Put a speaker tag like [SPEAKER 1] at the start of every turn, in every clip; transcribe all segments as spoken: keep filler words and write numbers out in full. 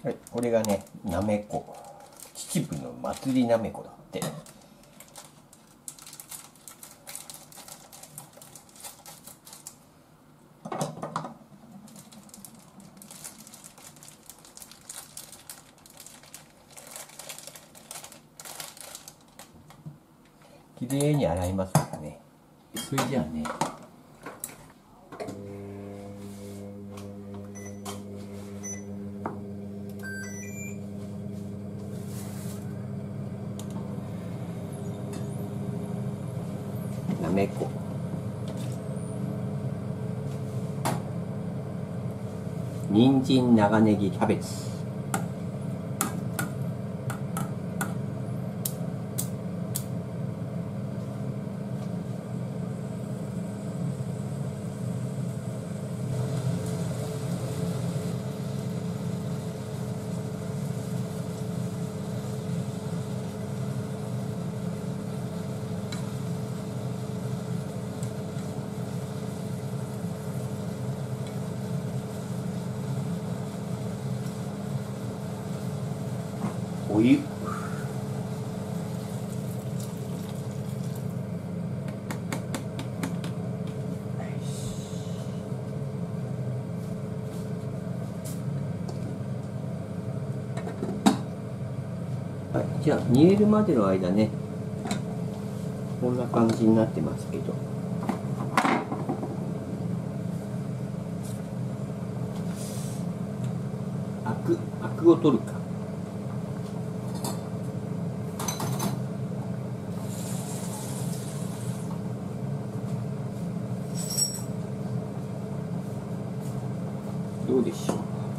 [SPEAKER 1] はい、これがね、なめこ。秩父の祭りなめこだって。きれいに洗いますからね。それじゃあね、なめこ、人参、長ネギ、キャベツ、お湯、はい、じゃあ煮えるまでの間ね、こんな感じになってますけど、アク、アクを取るか。どうでしょう。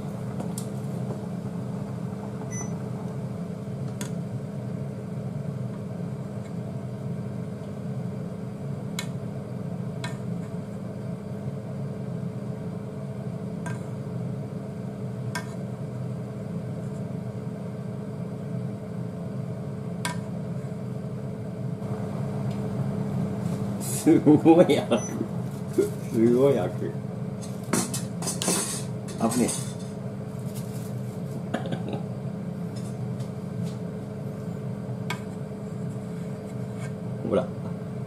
[SPEAKER 1] すごいアク、すごいアク。危ねえ。ほら。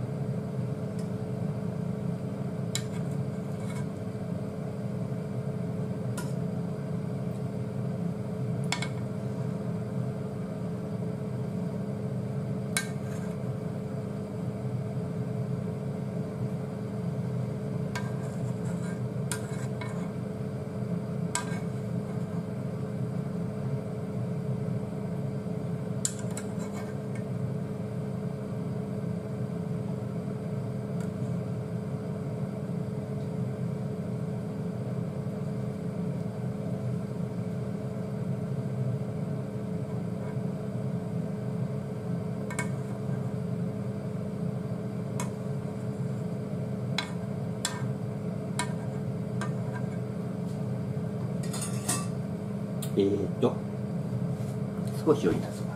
[SPEAKER 1] えーと、少しお湯出すわ。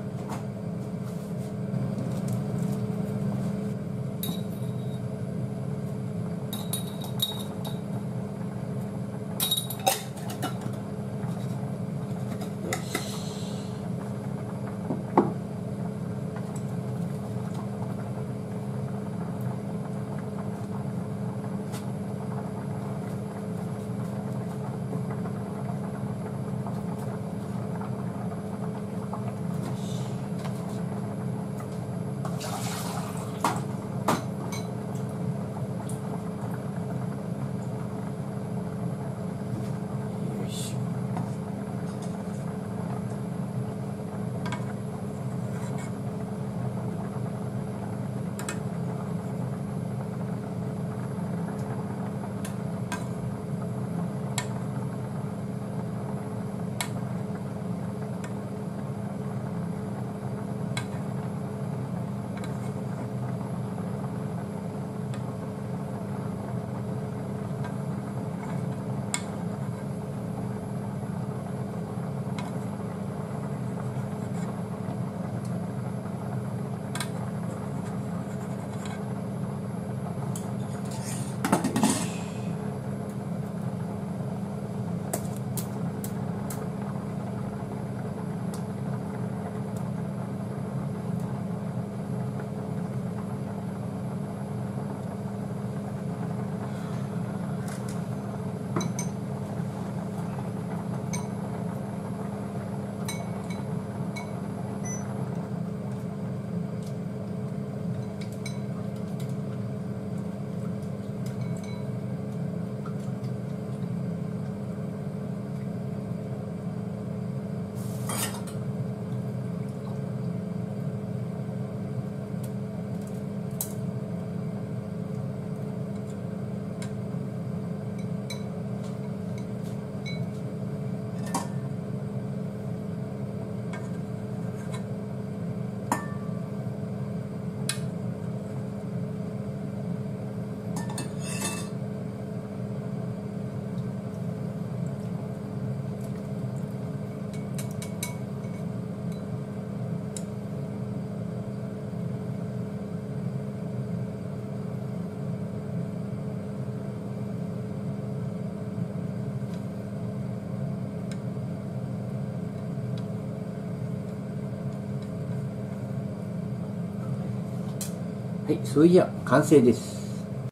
[SPEAKER 1] はい、それじゃあ完成です。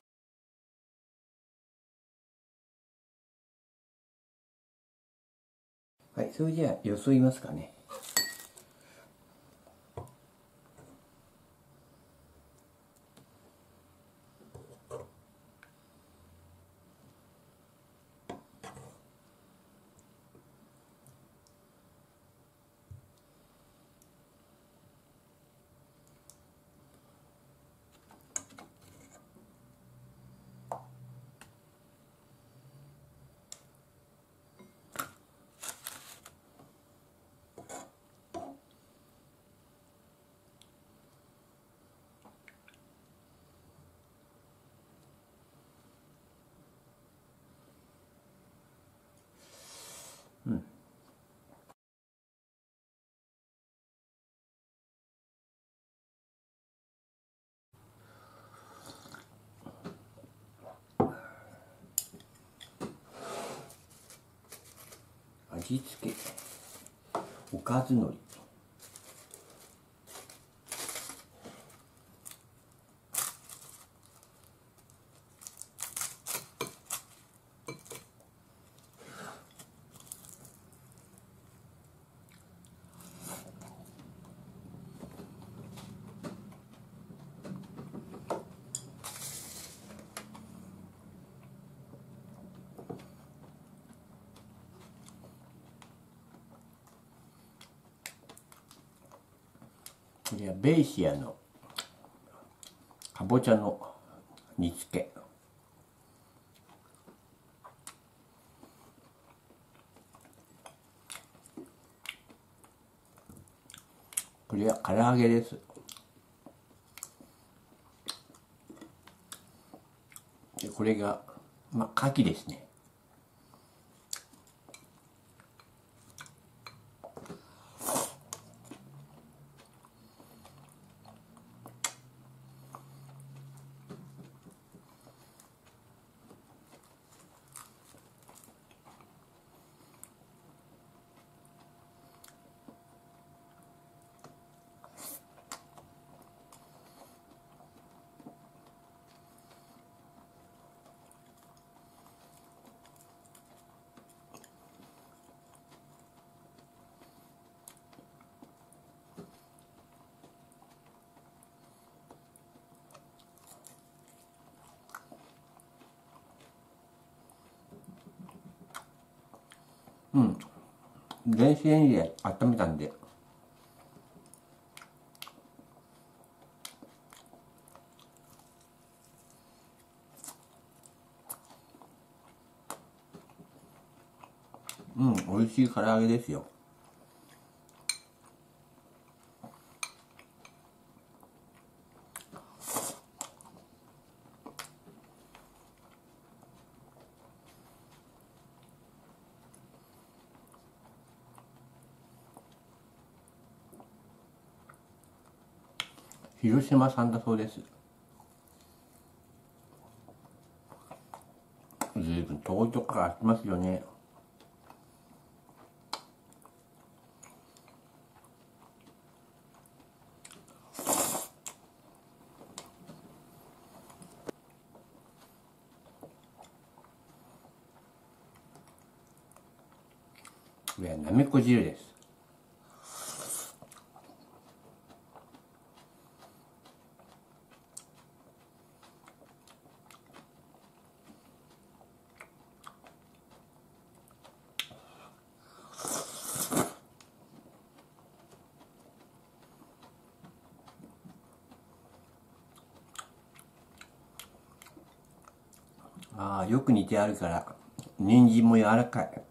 [SPEAKER 1] はい、それじゃあよそいますかね。うん。味付け、おかずのり。これはベイシアのかぼちゃの煮付け。これは唐揚げです。でこれがまあ牡蠣ですね。うん。電子レンジで温めたんで。うん、美味しい唐揚げですよ。広島産だそうです。ずいぶん遠いとこから来ますよね。これはなめこ汁です。ああ、よく煮てあるから人参も柔らかい。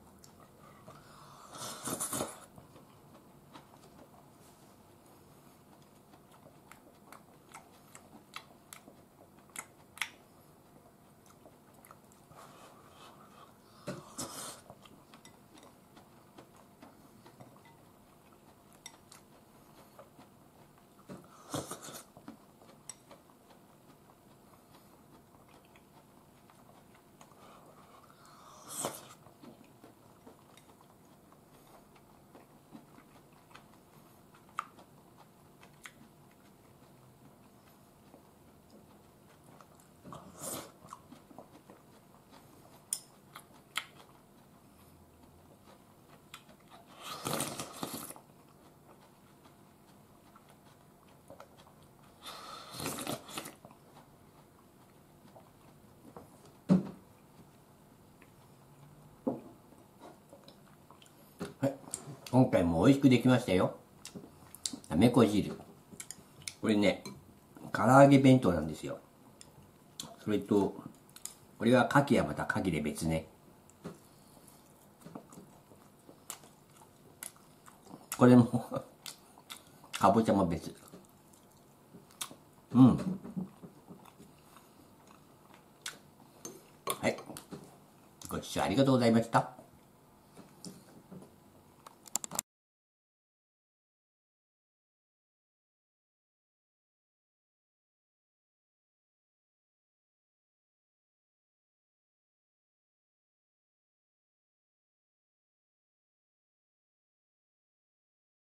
[SPEAKER 1] 今回も美味しくできましたよ。なめこ汁。これね、唐揚げ弁当なんですよ。それと、これは牡蠣はまた牡蠣で別ね。これもかぼちゃも別。うん。はい。ご視聴ありがとうございました。